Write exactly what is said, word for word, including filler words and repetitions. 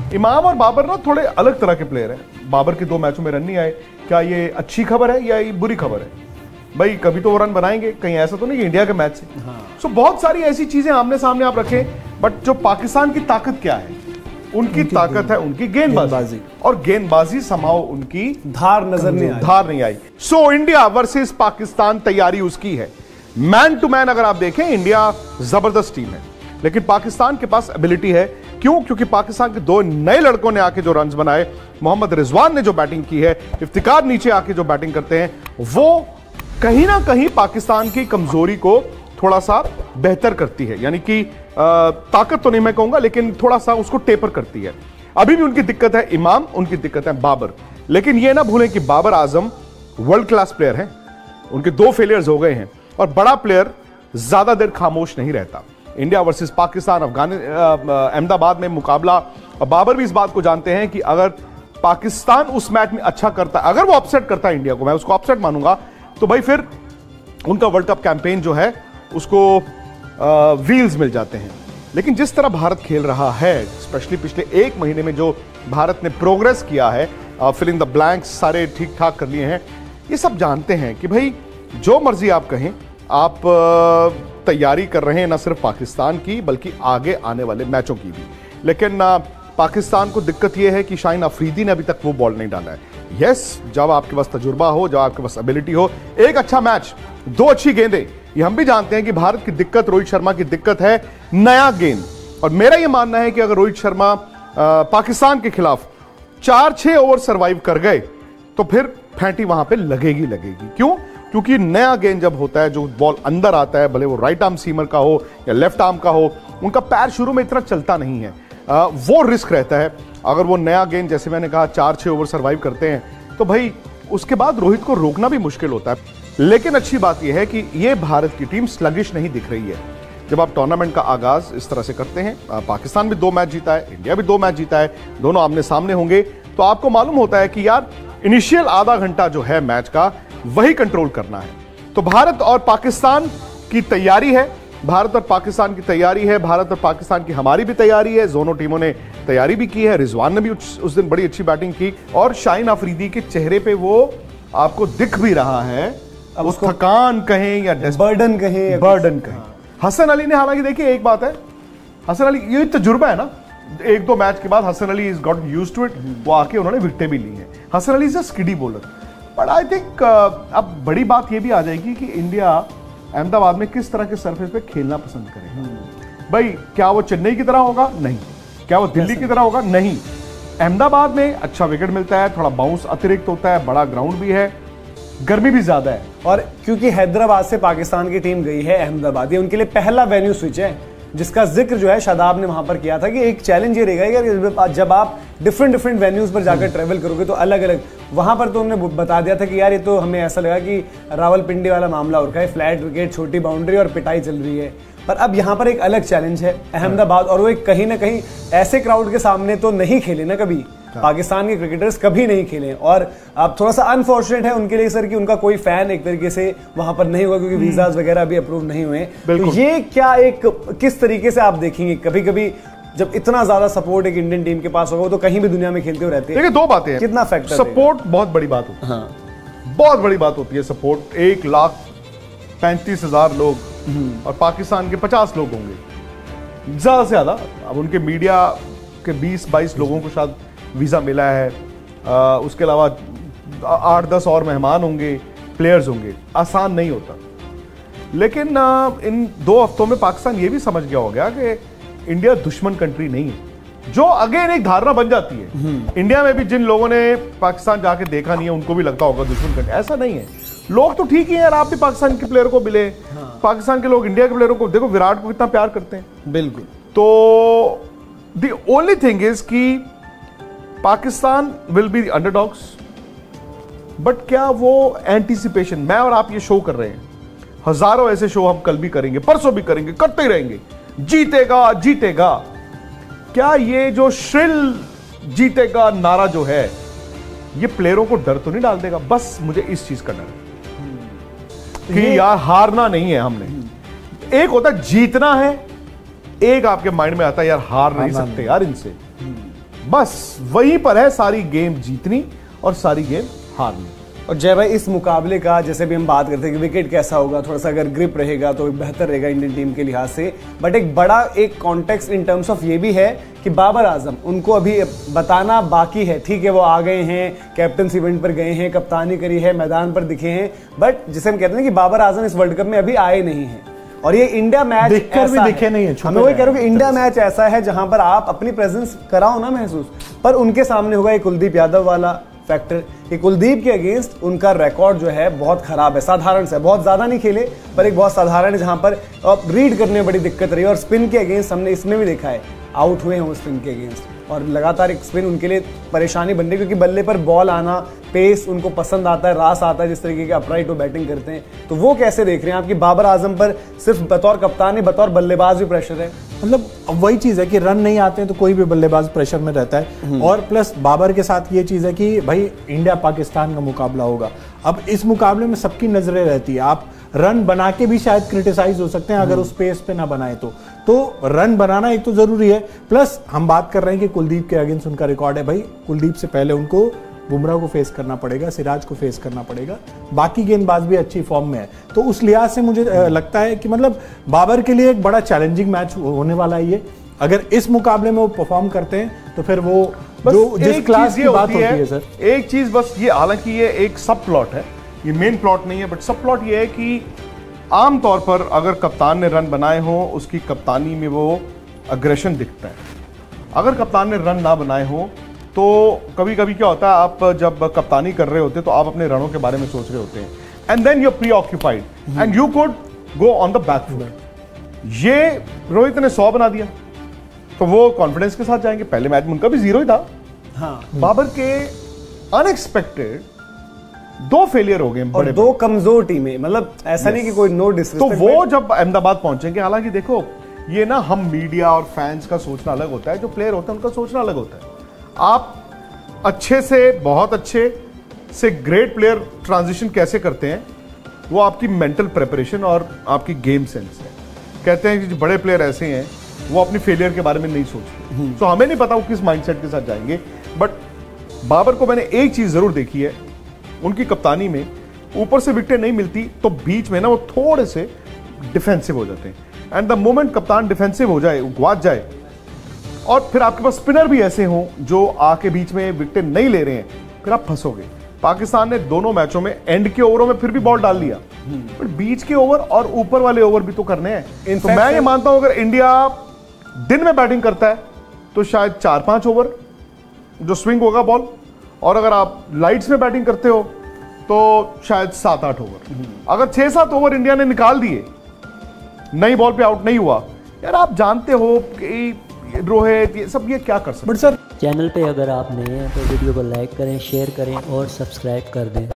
इमाम और बाबर ना थोड़े अलग तरह के प्लेयर हैं। बाबर के दो मैचों में रन नहीं आए, क्या ये अच्छी खबर है या ये बुरी खबर है? भाई कभी तो वो रन बनाएंगे, कहीं ऐसा तो नहीं कि इंडिया के मैच से। हाँ। सो बहुत सारी ऐसी चीजें आमने सामने आप रखें, बट जो पाकिस्तान की ताकत क्या है? उनकी, उनकी ताकत है उनकी गेंदबाजी, और गेंदबाजी समाओ उनकी धार नजर नहीं आई, धार नहीं आई। सो इंडिया वर्सेस पाकिस्तान, तैयारी उसकी है। मैन टू मैन अगर आप देखें, इंडिया जबरदस्त टीम है, लेकिन पाकिस्तान के पास एबिलिटी है। क्यों? क्योंकि पाकिस्तान के दो नए लड़कों ने आके जो रन्स बनाए, मोहम्मद रिजवान ने जो बैटिंग की है, इफ्तिकार नीचे आके जो बैटिंग करते हैं, वो कहीं ना कहीं पाकिस्तान की कमजोरी को थोड़ा सा बेहतर करती है। यानी कि ताकत तो नहीं मैं कहूंगा, लेकिन थोड़ा सा उसको टेपर करती है। अभी भी उनकी दिक्कत है इमाम, उनकी दिक्कत है बाबर, लेकिन यह ना भूलें कि Babar Azam world class player हैं। उनके दो फेलियर्स हो गए हैं, और बड़ा प्लेयर ज्यादा देर खामोश नहीं रहता। इंडिया वर्सेस पाकिस्तान, अफगानिस्तान, अहमदाबाद में मुकाबला, और बाबर भी इस बात को जानते हैं कि अगर पाकिस्तान उस मैच में अच्छा करता, अगर वो अपसेट करता है इंडिया को, मैं उसको अपसेट मानूंगा, तो भाई फिर उनका वर्ल्ड कप कैंपेन जो है उसको व्हील्स मिल जाते हैं। लेकिन जिस तरह भारत खेल रहा है, स्पेशली पिछले एक महीने में जो भारत ने प्रोग्रेस किया है, फिल इन द ब्लैंक्स सारे ठीक ठाक कर लिए हैं, ये सब जानते हैं कि भाई जो मर्जी आप कहें, आप तैयारी कर रहे हैं ना सिर्फ पाकिस्तान की, बल्कि आगे आने वाले मैचों की भी। लेकिन पाकिस्तान को दिक्कत यह है कि शाहीन अफरीदी ने अभी तक वो बॉल नहीं डाला है। यस, जब आपके पास तजुर्बा हो, जब आपके पास एबिलिटी हो, एक अच्छा मैच, दो अच्छी गेंदें, ये हम भी जानते हैं कि भारत की दिक्कत, रोहित शर्मा की दिक्कत है नया गेंद। और मेरा यह मानना है कि अगर रोहित शर्मा पाकिस्तान के खिलाफ चार छह ओवर सर्वाइव कर गए, तो फिर फैंटी वहां पे लगेगी लगेगी। क्यों? क्योंकि नया गेंद जब होता है, जो बॉल अंदर आता है, भले वो राइट आर्म सीमर का हो या लेफ्ट आर्म का हो, उनका पैर शुरू में इतना चलता नहीं है, आ, वो रिस्क रहता है। अगर वो नया गेंद, जैसे मैंने कहा, चार छह ओवर सर्वाइव करते हैं, तो भाई उसके बाद रोहित को रोकना भी मुश्किल होता है। लेकिन अच्छी बात यह है कि ये भारत की टीम स्लगिश नहीं दिख रही है। जब आप टूर्नामेंट का आगाज इस तरह से करते हैं, पाकिस्तान भी दो मैच जीता है, इंडिया भी दो मैच जीता है, दोनों आमने सामने होंगे, तो आपको मालूम होता है कि यार इनिशियल आधा घंटा जो है मैच का, वही कंट्रोल करना है। तो भारत और पाकिस्तान की तैयारी है, भारत और पाकिस्तान की तैयारी है, भारत और पाकिस्तान की हमारी भी तैयारी है। दोनों टीमों ने तैयारी भी की है। रिजवान ने भी उस दिन बड़ी अच्छी बैटिंग की, और शाहीन अफरीदी के चेहरे पे वो आपको दिख भी रहा है, अब उस थकान कहें या बर्डन कहें, बर्डन कहें। हसन अली ने, हालांकि देखिए एक बात है, हसन अली, ये तजुर्बा है ना, एक दो मैच के बाद Hasan Ali is got used to it, वो आके उन्होंने विकेटें भी ली हैं। Hasan Ali is a skiddy bowler, but I think अब बड़ी बात ये भी आ जाएगी कि इंडिया अहमदाबाद में किस तरह के सरफेस पे खेलना पसंद करे। भाई क्या वो चेन्नई की तरह होगा? नहीं। क्या वो दिल्ली की तरह होगा? नहीं। अहमदाबाद में अच्छा विकेट मिलता है, थोड़ा बाउंस अतिरिक्त होता है, बड़ा ग्राउंड भी है, गर्मी भी ज्यादा है, और क्योंकि हैदराबाद से पाकिस्तान की टीम गई है अहमदाबाद, ये उनके लिए पहला वेन्यू स्विच है, जिसका जिक्र जो है शादाब ने वहां पर किया था कि एक चैलेंज ये रहेगा कि जब आप डिफरेंट डिफरेंट वेन्यूज पर जाकर ट्रेवल करोगे तो अलग अलग, वहां पर तो उन्होंने बता दिया था कि यार ये तो हमें ऐसा लगा कि रावलपिंडी वाला मामला हो रखा है, फ्लैट विकेट, छोटी बाउंड्री और पिटाई चल रही है। पर अब यहाँ पर एक अलग चैलेंज है अहमदाबाद, और वो एक कहीं ना कहीं ऐसे क्राउड के सामने तो नहीं खेले ना कभी, पाकिस्तान के क्रिकेटर्स कभी नहीं खेले, और अब थोड़ा सा अनफॉर्चुनेट है उनके लिए सर कि उनका कोई फैन एक तरीके से वहां पर नहीं हुआ, क्योंकि वीजाज वगैरह भी अप्रूव नहीं हुए। तो ये क्या एक किस तरीके से आप देखेंगे, कभी कभी जब इतना ज्यादा सपोर्ट एक इंडियन टीम के पास होगा, तो कहीं भी दुनिया में खेलते हुए रहते हैं। देखिए दो बातें हैं, कितना फैक्टर, सपोर्ट बहुत बड़ी बात होती है। हाँ। बहुत बड़ी बात होती है सपोर्ट। एक लाख पैंतीस हजार लोग और पाकिस्तान के पचास लोग होंगे ज्यादा से ज्यादा। अब उनके मीडिया के बीस बाईस लोगों को शायद वीजा मिला है, आ, उसके अलावा आठ दस और मेहमान होंगे, प्लेयर्स होंगे, आसान नहीं होता। लेकिन आ, इन दो हफ्तों में पाकिस्तान ये भी समझ गया हो गया कि इंडिया दुश्मन कंट्री नहीं है, जो अगेन एक धारणा बन जाती है। इंडिया में भी जिन लोगों ने पाकिस्तान जाके देखा नहीं है, उनको भी लगता होगा दुश्मन कंट्री, ऐसा नहीं है। लोग तो ठीक ही है यार, आप भी पाकिस्तान के प्लेयर को मिले, हाँ। पाकिस्तान के लोग इंडिया के प्लेयरों को देखो, विराट को कितना प्यार करते हैं। बिल्कुल। तो द ओनली थिंग इज कि Pakistan will be underdogs, but क्या वो एंटीसिपेशन, मैं और आप ये शो कर रहे हैं, हजारों ऐसे शो हम कल भी करेंगे, परसों भी करेंगे, करते ही रहेंगे, जीतेगा जीतेगा, क्या ये जो श्रिल जीतेगा नारा जो है, ये प्लेयरों को डर तो नहीं डाल देगा? बस मुझे इस चीज का डर है कि यार हारना नहीं है हमने। एक होता है जीतना है, एक आपके माइंड में आता है यार हार नहीं सकते यार इनसे। बस वहीं पर है सारी गेम जीतनी और सारी गेम हारनी। और जय भाई, इस मुकाबले का जैसे भी हम बात करते हैं कि विकेट कैसा होगा, थोड़ा सा अगर ग्रिप रहेगा तो बेहतर रहेगा इंडियन टीम के लिहाज से, बट एक बड़ा एक कॉन्टेक्स्ट इन टर्म्स ऑफ ये भी है कि बाबर आजम, उनको अभी बताना बाकी है। ठीक है, वो आ गए हैं, कैप्टन इवेंट पर गए हैं, कप्तानी करी है, मैदान पर दिखे हैं, बट जिसे हम कहते हैं कि बाबर आजम इस वर्ल्ड कप में अभी आए नहीं हैं। और ये इंडिया मैच दिखकर भी दिखे नहीं है, हमें वही कह रहा हूं कि इंडिया मैच ऐसा है जहां पर आप अपनी प्रेजेंस कराओ ना महसूस, पर उनके सामने होगा ये कुलदीप यादव वाला फैक्टर कि कुलदीप के अगेंस्ट उनका रिकॉर्ड जो है बहुत खराब है, साधारण से, बहुत ज्यादा नहीं खेले पर एक बहुत साधारण है जहां पर रीड करने में बड़ी दिक्कत रही है। और स्पिन के अगेंस्ट हमने इसमें भी देखा है, आउट हुए हैं स्पिन के अगेंस्ट, और लगातार एक स्पिन उनके लिए परेशानी बन रही है क्योंकि बल्ले पर बॉल आना, पेस उनको पसंद आता है, रास आता है जिस तरीके के अपराइट वो बैटिंग करते हैं। तो वो कैसे देख रहे हैं आपकी बाबर आजम पर सिर्फ बतौर कप्तान नहीं बतौर बल्लेबाज भी प्रेशर है? मतलब वही चीज है कि रन नहीं आते हैं तो कोई भी बल्लेबाज प्रेशर में रहता है। और प्लस बाबर के साथ ये चीज है कि भाई इंडिया पाकिस्तान का मुकाबला होगा। अब इस मुकाबले में सबकी नजरें रहती है, आप रन बना के भी शायद क्रिटिसाइज हो सकते हैं अगर उस पेस पे ना बनाए तो तो रन बनाना एक तो जरूरी है, प्लस हम बात कर रहे हैं कि कुलदीप के अगेंस्ट उनका रिकॉर्ड है। भाई कुलदीप से पहले उनको बुमराह को फेस करना पड़ेगा, सिराज को फेस करना पड़ेगा, बाकी गेंदबाज भी अच्छी फॉर्म में है। तो उस लिहाज से मुझे लगता है कि मतलब बाबर के लिए एक बड़ा चैलेंजिंग मैच होने वाला है ये। अगर इस मुकाबले में वो परफॉर्म करते हैं तो फिर वो जो जिस क्लास की बात होती है सर, एक चीज बस ये, हालांकि ये एक सब प्लॉट है, ये मेन प्लॉट नहीं है, बट सब प्लॉट ये है कि आमतौर पर अगर कप्तान ने रन बनाए हो उसकी कप्तानी में वो अग्रेशन दिखता है। अगर कप्तान ने रन ना बनाए हो तो कभी कभी क्या होता है, आप जब कप्तानी कर रहे होते हैं तो आप अपने रनों के बारे में सोच रहे होते हैं, and then you are preoccupied and you could go on the back foot. ये रोहित ने सौ बना दिया तो वो कॉन्फिडेंस के साथ जाएंगे, पहले मैच में उनका भी जीरो ही था। हाँ, बाबर के अनएक्सपेक्टेड दो फेलियर हो गए और बड़े दो कमजोर टीमें, मतलब ऐसा yes. नहीं कि कोई नो डिसरिस्पेक्ट। तो वो जब अहमदाबाद पहुंचेंगे, हालांकि देखो ये ना हम मीडिया और फैंस का सोचना अलग होता है, जो प्लेयर होता है उनका सोचना अलग होता है। आप अच्छे से बहुत अच्छे से ग्रेट प्लेयर ट्रांजिशन कैसे करते हैं, वो आपकी मेंटल प्रिपरेशन और आपकी गेम सेंस है। कहते हैं कि जो बड़े प्लेयर ऐसे हैं वो अपनी फेलियर के बारे में नहीं सोचते, तो हमें नहीं पता वो किस माइंडसेट के साथ जाएंगे। बट बाबर को मैंने एक चीज जरूर देखी है, उनकी कप्तानी में ऊपर से विकेट नहीं मिलती तो बीच में ना वो थोड़े से डिफेंसिव हो जाते हैं, एंड द मोमेंट कप्तान डिफेंसिव हो जाए, गुआच जाए, और फिर आपके पास स्पिनर भी ऐसे हों जो आके बीच में विकेट नहीं ले रहे हैं, फिर आप फंसोगे। पाकिस्तान ने दोनों मैचों में एंड के ओवरों में फिर भी बॉल डाल लिया, बट बीच के ओवर और ऊपर वाले ओवर भी तो करने हैं। तो मैं ये मानता हूं अगर इंडिया दिन में बैटिंग करता है तो शायद चार पांच ओवर जो स्विंग होगा बॉल, और अगर आप लाइट्स में बैटिंग करते हो तो शायद सात आठ ओवर। अगर छह सात ओवर इंडिया ने निकाल दिए, नई बॉल पे आउट नहीं हुआ, यार आप जानते हो कि रोहित ये सब ये क्या कर सकते। बट सर चैनल पे अगर आप नए हैं तो वीडियो को लाइक करें, शेयर करें और सब्सक्राइब कर दें।